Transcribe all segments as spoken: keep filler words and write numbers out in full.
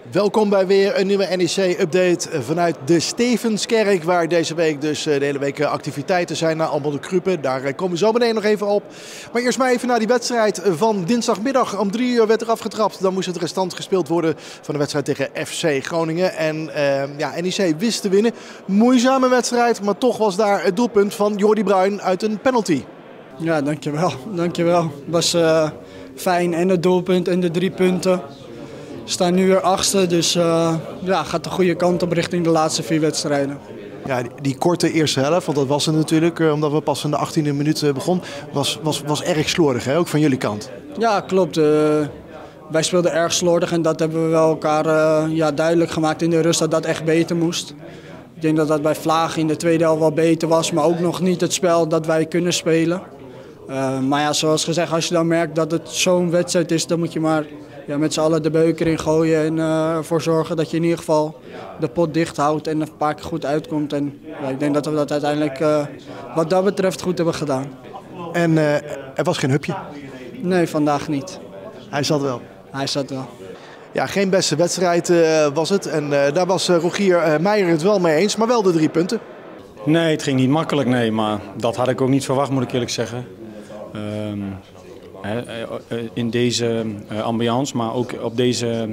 Welkom bij weer een nieuwe N E C-update vanuit de Stevenskerk, waar deze week dus de hele week activiteiten zijn naar allemaal de Kruppen. Daar komen we zo meteen nog even op. Maar eerst maar even naar die wedstrijd van dinsdagmiddag. Om drie uur werd er afgetrapt. Dan moest het restant gespeeld worden van de wedstrijd tegen F C Groningen. En uh, ja, N E C wist te winnen. Moeizame wedstrijd, maar toch was daar het doelpunt van Jordi Bruin uit een penalty. Ja, dankjewel. Dankjewel. Het was uh, fijn en het doelpunt en de drie punten. We staan nu weer achtste, dus uh, ja, gaat de goede kant op richting de laatste vier wedstrijden. Ja, die, die korte eerste helft, want dat was het natuurlijk, uh, omdat we pas in de achttiende minuut uh, begonnen, was, was, was erg slordig, hè? Ook van jullie kant. Ja, klopt. Uh, wij speelden erg slordig en dat hebben we wel elkaar uh, ja, duidelijk gemaakt in de rust dat dat echt beter moest. Ik denk dat dat bij Vlaag in de tweede helft wel beter was, maar ook nog niet het spel dat wij kunnen spelen. Uh, maar ja, zoals gezegd, als je dan merkt dat het zo'n wedstrijd is, dan moet je maar ja, met z'n allen de beuker in gooien en uh, ervoor zorgen dat je in ieder geval de pot dicht houdt en een paar keer goed uitkomt. En ja, ik denk dat we dat uiteindelijk uh, wat dat betreft goed hebben gedaan. En uh, er was geen hupje? Nee, vandaag niet. Hij zat wel? Hij zat wel. Ja, geen beste wedstrijd uh, was het. En uh, daar was uh, Rogier uh, Meijer het wel mee eens, maar wel de drie punten. Nee, het ging niet makkelijk, nee. Maar dat had ik ook niet verwacht, moet ik eerlijk zeggen. Um, in deze ambiance, maar ook op deze,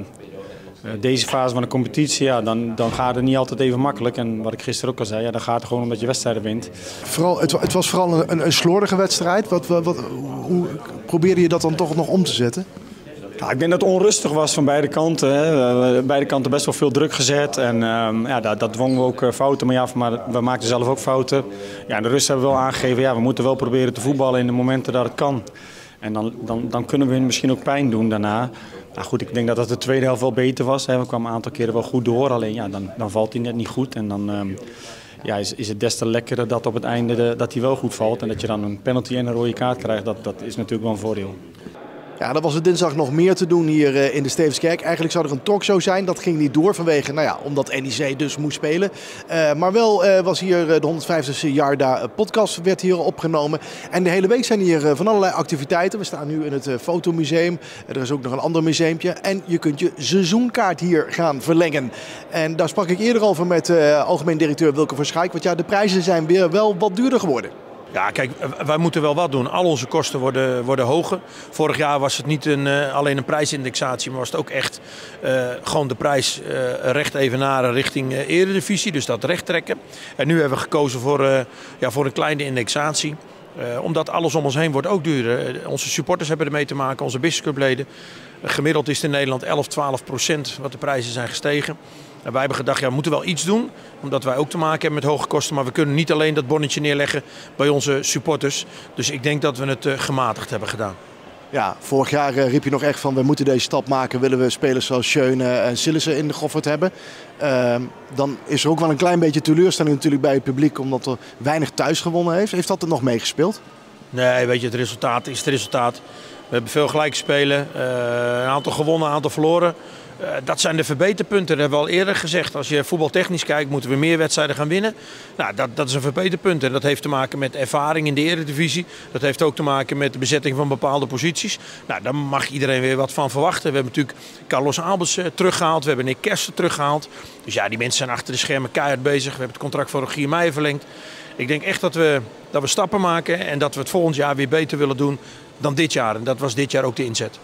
deze fase van de competitie, ja, dan, dan gaat het niet altijd even makkelijk. En wat ik gisteren ook al zei, ja, dan gaat het gewoon omdat je wedstrijden wint. Vooral, het, het was vooral een, een slordige wedstrijd. Wat, wat, wat, hoe probeerde je dat dan toch nog om te zetten? Ja, ik denk dat het onrustig was van beide kanten. Hè. Beide kanten best wel veel druk gezet. En um, ja, dat, dat dwongen we ook fouten mee af, maar we maakten zelf ook fouten. Ja, in de rust hebben we wel aangegeven, ja, we moeten wel proberen te voetballen in de momenten dat het kan. En dan, dan, dan kunnen we hun misschien ook pijn doen daarna. Nou goed, ik denk dat dat de tweede helft wel beter was. Hè. We kwamen een aantal keren wel goed door, alleen ja, dan, dan valt hij net niet goed. En dan um, ja, is, is het des te lekkerder dat op het einde de, dat hij wel goed valt. En dat je dan een penalty en een rode kaart krijgt, dat, dat is natuurlijk wel een voordeel. Ja, dan was het dinsdag nog meer te doen hier uh, in de Stevenskerk. Eigenlijk zou er een talkshow zijn. Dat ging niet door vanwege, nou ja, omdat N E C dus moest spelen. Uh, maar wel uh, was hier uh, de honderdvijftigste Jarda podcast werd hier opgenomen. En de hele week zijn hier uh, van allerlei activiteiten. We staan nu in het uh, fotomuseum. Er is ook nog een ander museumpje. En je kunt je seizoenkaart hier gaan verlengen. En daar sprak ik eerder over met uh, algemeen directeur Wilke van Schaik. Want ja, de prijzen zijn weer wel wat duurder geworden. Ja, kijk, wij moeten wel wat doen. Al onze kosten worden, worden hoger. Vorig jaar was het niet een, uh, alleen een prijsindexatie, maar was het ook echt uh, gewoon de prijs uh, recht evenaren richting uh, Eredivisie. Dus dat recht trekken. En nu hebben we gekozen voor, uh, ja, voor een kleine indexatie. Uh, omdat alles om ons heen wordt ook duurder. Uh, onze supporters hebben ermee te maken, onze businessclubleden. Uh, gemiddeld is het in Nederland elf, twaalf procent wat de prijzen zijn gestegen. En wij hebben gedacht, ja, we moeten wel iets doen, omdat wij ook te maken hebben met hoge kosten. Maar we kunnen niet alleen dat bonnetje neerleggen bij onze supporters. Dus ik denk dat we het uh, gematigd hebben gedaan. Ja, vorig jaar uh, riep je nog echt van, we moeten deze stap maken. Willen we spelers zoals Schöne en Sillissen in de Goffert hebben. Uh, dan is er ook wel een klein beetje teleurstelling natuurlijk bij het publiek, omdat er weinig thuis gewonnen heeft. Heeft dat er nog meegespeeld? Nee, weet je, het resultaat is het resultaat. We hebben veel gelijk spelen, uh, een aantal gewonnen, een aantal verloren. Uh, dat zijn de verbeterpunten, dat hebben we al eerder gezegd. Als je voetbaltechnisch kijkt, moeten we meer wedstrijden gaan winnen. Nou, dat, dat is een verbeterpunt en dat heeft te maken met ervaring in de Eredivisie. Dat heeft ook te maken met de bezetting van bepaalde posities. Nou, daar mag iedereen weer wat van verwachten. We hebben natuurlijk Carlos Albers uh, teruggehaald, we hebben Nick Kersten teruggehaald. Dus ja, die mensen zijn achter de schermen keihard bezig. We hebben het contract van Rogier Meijer verlengd. Ik denk echt dat we, dat we stappen maken en dat we het volgend jaar weer beter willen doen dan dit jaar. En dat was dit jaar ook de inzet.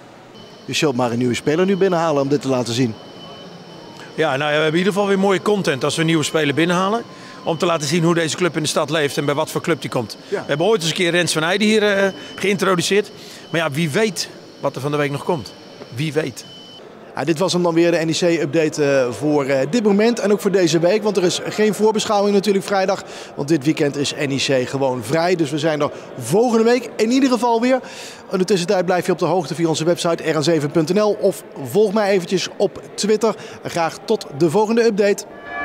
Je zult maar een nieuwe speler nu binnenhalen om dit te laten zien. Ja, nou ja, we hebben in ieder geval weer mooie content als we een nieuwe speler binnenhalen. Om te laten zien hoe deze club in de stad leeft en bij wat voor club die komt. Ja. We hebben ooit eens een keer Rens van Heijden hier uh, geïntroduceerd. Maar ja, wie weet wat er van de week nog komt. Wie weet. Ja, dit was hem dan weer, de N E C-update uh, voor uh, dit moment en ook voor deze week. Want er is geen voorbeschouwing natuurlijk vrijdag. Want dit weekend is N E C gewoon vrij. Dus we zijn er volgende week in ieder geval weer. In de tussentijd blijf je op de hoogte via onze website r n zeven punt n l. Of volg mij eventjes op Twitter. En graag tot de volgende update.